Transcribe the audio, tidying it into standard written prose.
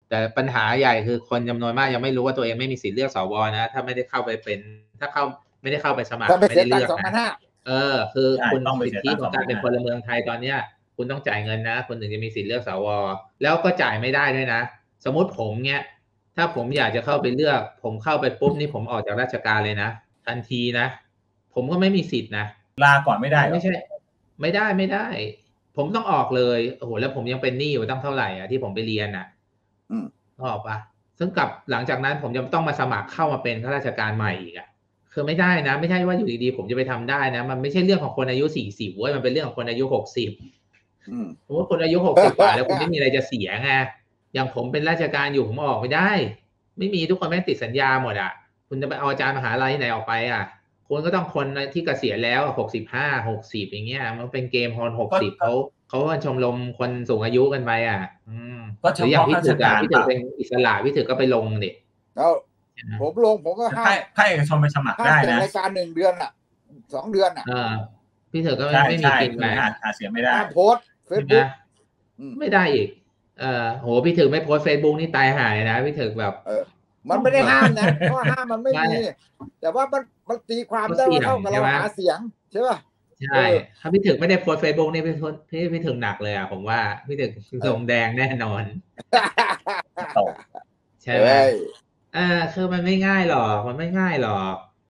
แต่ปัญหาใหญ่คือคนจำนวนมากยังไม่รู้ว่าตัวเองไม่มีสิทธิ์เลือกสวนะถ้าไม่ได้เข้าไปเป็นถ้าเข้าไม่ได้เข้าไปสมัคถ้ารไม่ไปเสียตังได้เลือกนะค์2,500 คือใช่คุณต้องไปสิทเสียตังค์ธิของการเป็นพลเมืองไทยตอนเนี้ยคุณต้องจ่ายเงินนะคุณถึงจะมีสิทธิ์เลือกสวแล้วก็จ่ายไม่ได้ด้วยนะสมมติผมเนี้ยถ้าผมอยากจะเข้าไปเลือกผมเข้าไปปุ๊บนี่ผมออกจากราชการเลยนะทันทีนะผมก็ไม่มีสิทธิ์นะลาก่อนไม่ได้หรอไม่ใช่ไม่ได้ผมต้องออกเลยโอ้โหแล้วผมยังเป็นหนี้อยู่ตั้งเท่าไหร่อ่ะที่ผมไปเรียนอ่ะออกปะซึ่งกับหลังจากนั้นผมจะต้องมาสมัครเข้ามาเป็นข้าราชการใหม่อีกอ่ะคือไม่ได้นะไม่ใช่ว่าอยู่ดีๆผมจะไปทำได้นะมันไม่ใช่เรื่องของคนอายุ40เว้ยมันเป็นเรื่องของคนอายุ60ผมว่าคนอายุ60กว่าแล้วคุณไม่มีอะไรจะเสียไงอย่างผมเป็นราชการอยู่ผมออกไม่ได้ไม่มีทุกคนแม่งติดสัญญาหมดอ่ะคุณจะไปเอาอาจารย์มหาลัยไหนออกไปอ่ะคุณก็ต้องคนที่เกษียณแล้ว65 60อย่างเงี้ยมันเป็นเกมคน60เขาชมรมคนสูงอายุกันไปอ่ะก็หรืออย่างเฉพาะข้าราชพี่ถึกอ่ะการพี่ถึกเป็นอิสระพี่ถึกก็ไปลงดิแล้วผมลงผมก็ห้ามภาคเอกชนไปสมัครได้จัดนะรายการ1 เดือนอ่ะ2 เดือนอ่ะพี่ถึกก็ใช่ไม่มีใช่กินคืไปอหาเสียงไม่ได้ห้ามโพสเฟซใช่ไหมบุ๊กไม่ได้อีกโหพี่ถึกไม่โพสเฟซบุ๊กนี่ตายหายนะพี่ถึกแบบมันไม่ได้ห้ามนะเพราะห้ามมันไม่มีแต่ว่ามันตีความได้ว่าเท่ากับเราหาเสียงใช่ป่ะใช่ถ้าพี่ถึกไม่ได้โพสเฟซบุ๊กนี่พี่ถึกหนักเลยอ่ะผมว่าพี่ถึกลงแดงแน่นอนตกใช่ไหมคือมันไม่ง่ายหรอกมันไม่ง่ายหรอก